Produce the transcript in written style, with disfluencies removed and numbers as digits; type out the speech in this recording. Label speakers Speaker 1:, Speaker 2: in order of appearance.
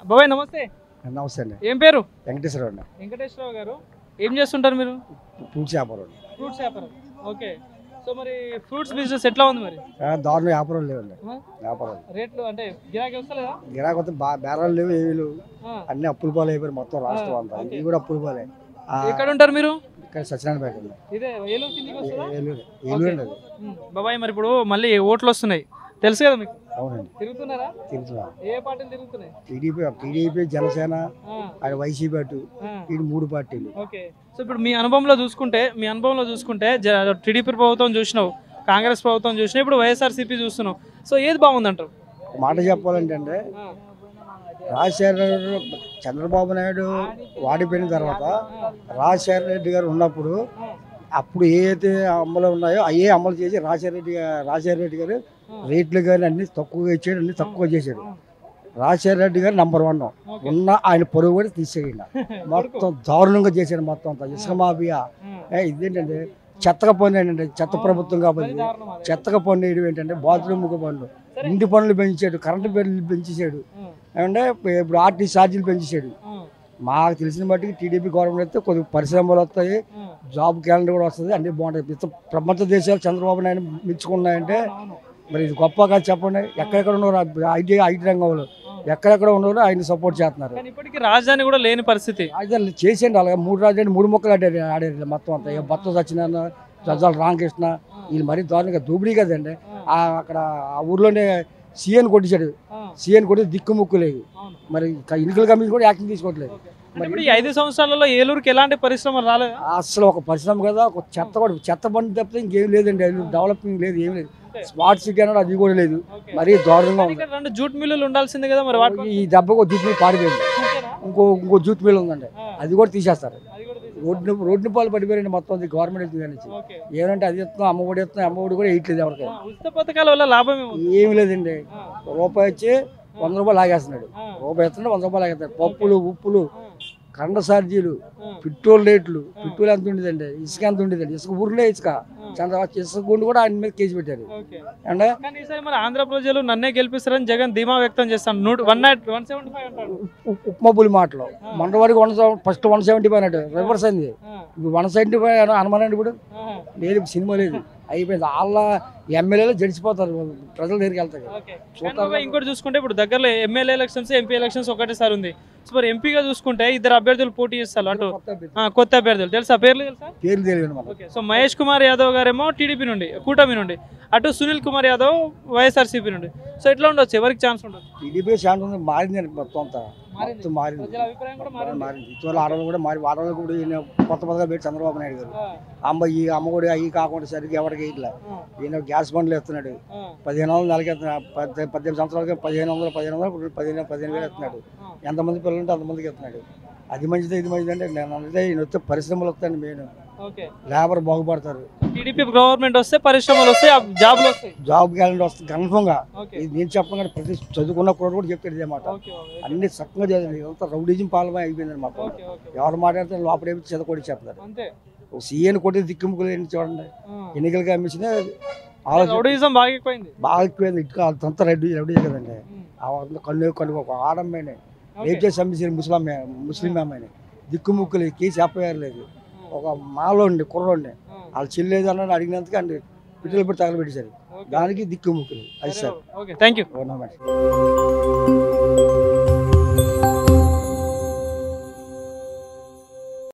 Speaker 1: బాబాయ్ నమస్తే.
Speaker 2: నమస్తే అండి.
Speaker 1: ఏం పేరు?
Speaker 2: వెంకటేశ్వరరావు అండి.
Speaker 1: వెంకటేశ్వరరావు గారు. ఏం చేస్తుంటారు మీరు?
Speaker 2: ఫ్రూట్స్ వ్యాపారం.
Speaker 1: ఫ్రూట్స్ వ్యాపారం. ఓకే. సో మరి ఫ్రూట్స్ బిజినెస్ ఎట్లా ఉంది మరి?
Speaker 2: దారుణ వ్యాపారం లేవండి. వ్యాపారం
Speaker 1: రేట్లు అంటే గిరాకీ వస్తలేదా?
Speaker 2: గిరాకీ వస్తే బేరాలు లేవు, ఏమీ లేవు. అన్ని అప్పుల పాలు అయిపోయారు మొత్తం రాష్ట్రం అంతా. ఇది కూడా అప్పుల పాలే.
Speaker 1: ఎక్కడ ఉంటారు మీరు?
Speaker 2: ఇక్కడ సత్యనారాయణపేట అండి.
Speaker 1: ఇదే ఏలూరు కిందికి వస్తుందా?
Speaker 2: ఏలూరు అండి.
Speaker 1: బాబాయ్ మరి ఇప్పుడు మళ్ళీ ఓట్లు వస్తున్నాయి తెలుసు కదా మీకు?
Speaker 2: అవునండి.
Speaker 1: తిరుగుతున్నారా?
Speaker 2: తిరుగుతున్నా.
Speaker 1: ఏ పార్టీలు తిరుగుతున్నాయి?
Speaker 2: టీడీపీ, జనసేన, వైసీపీ అటు ఈ 3 పార్టీలు.
Speaker 1: ఓకే. సో ఇప్పుడు మీ అనుభవంలో చూసుకుంటే టీడీపీ ప్రభుత్వం చూసినావు, కాంగ్రెస్ ప్రభుత్వం చూసినావు, ఇప్పుడు వైఎస్ఆర్సీపీ చూస్తున్నావు. సో ఏది బాగుందంటారు?
Speaker 2: మాట చెప్పాలంటే రాజశేఖర చంద్రబాబు నాయుడు వాడిపోయిన తర్వాత రాజశేఖర రెడ్డి గారు ఉన్నప్పుడు అప్పుడు ఏదైతే అమలు ఉన్నాయో అయ్యే అమలు చేసి రాజశేఖర రెడ్డి గారు రేట్లు కానీ అన్ని తక్కువగా ఇచ్చాడు, అన్ని తక్కువ చేశాడు. రాజశేఖర రెడ్డి గారు నంబర్ 1 ఉన్న ఆయన పొరుగు కూడా తీసేయండి. మొత్తం దారుణంగా చేశాడు మొత్తం అంతా. ఇసుక మాఫియా ఇదేంటంటే చెత్తగా పన్ను ఏంటంటే చెత్త ప్రభుత్వం కాబట్టి చెత్తగా పన్ను వేయడం ఏంటంటే బాత్రూమ్కి పన్ను, ఇంటి పనులు పెంచాడు, కరెంటు బిల్లు పెంచేసాడు, ఏమంటే ఇప్పుడు ఆర్టీ ఛార్జీలు పెంచేసాడు. మాకు తెలిసిన బట్టి టీడీపీ గవర్నమెంట్ అయితే కొద్దిగా పరిశ్రమలు వస్తాయి, జాబ్ క్యాలెండర్ కూడా వస్తుంది, అన్నీ బాగుంటాయి. ప్రపంచ దేశాలు చంద్రబాబు నాయుడు మెచ్చుకున్నాయంటే మరి ఇది గొప్పగా చెప్పండి. ఎక్కడెక్కడ ఉన్నారు ఐటీ రంగంలో ఎక్కడెక్కడ ఉన్నారో ఆయన సపోర్ట్ చేస్తున్నారు.
Speaker 1: ఇప్పటికీ రాజధాని కూడా లేని పరిస్థితి.
Speaker 2: రాజధాని చేసేయండి. అలాగే 3 రాజధాని 3 ముక్కలు ఆడారు మొత్తం అంతా. భర్త సత్యనారాయణ, రజాల రామకృష్ణ వీళ్ళు మరీ దారుణంగా దూపిడీ కదండి. అక్కడ ఆ ఊర్లోనే సీఎన్ కొట్టించాడు. సీఎన్ కొట్టి దిక్కుముక్కు లేదు. మరి ఎన్నికల కమిషన్ కూడా యాక్షన్ తీసుకోవట్లేదు.
Speaker 1: మరి ఈ 5 సంవత్సరాలలో ఏలూరుకి ఎలాంటి పరిశ్రమలు రాలేదు.
Speaker 2: అసలు ఒక పరిశ్రమ కదా, ఒక చెత్త బండి తప్పితే ఇంకేం లేదండి. డెవలపింగ్ లేదు, ఏం లేదు. స్మార్ట్ సిటీ అన్నాడు, అది కూడా లేదు. మరీ దారుణంగా ఉంది.
Speaker 1: 2 జూట్ మిల్లులు ఉండాల్సిందే కదా మరి.
Speaker 2: ఈ దెబ్బకు జూట్ మిల్ పాడిపోయింది. ఇంకో జూట్ మిల్ ఉందండి, అది కూడా తీసేస్తారు. రోడ్డు పాలు పడిపోయారండి మొత్తం గవర్నమెంట్ నుంచి. ఏమంటే అది ఇస్తున్నాం, అమ్మఒడి ఇస్తున్నాం, అమ్మఒడి కూడా వేయట్లేదు ఎవరికి.
Speaker 1: ఉచిత పథకాల వల్ల లాభం
Speaker 2: ఏమి లేదండి. రూపాయి వచ్చి 100 రూపాయలు లాగేస్తున్నాడు. రూపాయి ఇస్తున్నాడు, 100 రూపాయలు లాగేస్తున్నాడు. పప్పులు, ఉప్పులు, కరెంటు ఛార్జీలు, పెట్రోల్ రేట్లు. పెట్రోల్ ఎంత ఉండేదండి, ఇసుక ఎంత ఉండేదండి. ఇసుక ఊర్లే ఇసుక ఇసుక గుండు కూడా ఆయన మీద కేసు పెట్టారు. అంటే
Speaker 1: మరి ఆంధ్ర ప్రజలు నన్నే గెలిపిస్తారని జగన్ ధీమా వ్యక్తం చేస్తాను. 175
Speaker 2: ఉప్మబులి మాటలు మన వరకు ఫస్ట్ 175 అన్నాడు, రివర్స్ అయింది. ఇప్పుడు 175 అనుమానండి. ఇప్పుడు లేదు, సినిమా లేదు, అయిపోయింది. వాళ్ళ ఎమ్మెల్యేలు జడిచిపోతారు, ప్రజల దగ్గరికి వెళ్తారు.
Speaker 1: ఇంకోటి చూసుకుంటే ఇప్పుడు దగ్గరలో ఎమ్మెల్యే ఎలక్షన్స్, ఎంపీ ఎలక్షన్స్ ఒకటేసారి ఉంది. సో మరి ఎంపీగా చూసుకుంటే 2 అభ్యర్థులు పోటీ చేస్తారు. అటు కొత్త అభ్యర్థులు తెలుసా? పేర్లు తెలియదు. సో మహేష్ కుమార్ యాదవ్ గారేమో టీడీపీ నుండి, కూటమి నుండి, అటు సునీల్ కుమార్ యాదవ్ వైఎస్ఆర్సీపీ నుండి. సో ఎట్లా ఉండొచ్చు, ఎవరికి ఛాన్స్ ఉండొచ్చు?
Speaker 2: టీడీపీ ఛాన్స్ ఉంది. మారింది మొత్తం అంతా, మొత్తం మారింది. ఇటీవల ఆడవాళ్ళు కూడా ఆడవాళ్ళు కూడా కొత్త పథకాలు పెట్టి చంద్రబాబు నాయుడు గారు అమ్మ కూడా అవి కాకుండా సరిగ్గా ఎవరికి ఇట్లా ఈయన గ్యాస్ బండ్లు ఎత్తున్నాడు. 1500 నెలకి ఎత్తున్నాడు. 18 సంవత్సరాలకి 1500 15,000 ఎత్తున్నాడు. ఎంతమంది పిల్లలు ఉంటే అంతమందికి ఎత్తున్నాడు. అది మంచిది, ఇది మంచిది అంటే నేను అంటే ఈయన వస్తే పరిశ్రమలు వస్తాయండి. మెయిన్ లేబర్ బాగుపడతారు.
Speaker 1: టీడీపీ గవర్నమెంట్ వస్తే పరిశ్రమలు వస్తాయి, జాబ్లు వస్తాయి,
Speaker 2: జాబ్ గ్యారెంటీ వస్తుంది కన్ఫర్మ్ గా. ఇది నేను చెప్పను కానీ ప్రతి చదువుకున్న కూడా చెప్తాడు ఇదే మాట. అన్ని చక్కగా చదివి అంతా రౌడీజం పాలమే అయిపోయింది అనమాట. ఎవరు మాట్లాడితే లోపల ఏమి చదవకొడి చెప్తారు. సీఎన్ కొట్టి దిక్కుముక్కులు చూడండి. ఎన్నికల కమిషన్
Speaker 1: బాగా ఎక్కువైంది.
Speaker 2: ఇటుక అంతా రౌడీ కదండి. కన్ను ఒక ఆడమ్మాయిని రేప్ చేసి అమ్మేసారు, ముస్లిం అమ్మాయిని. దిక్కుముక్కులు కేసు ఎఫ్ఐఆర్ లేదు. ఒక మాలోండి కుర్రోండి వాళ్ళు చెల్లేదు అన్నాడు, అడిగినందుకు అండి పిట్టలు పెట్టి తగలబెట్టేశారు. దానికి దిక్కుముక్కులు. అది సార్.
Speaker 1: Thank you.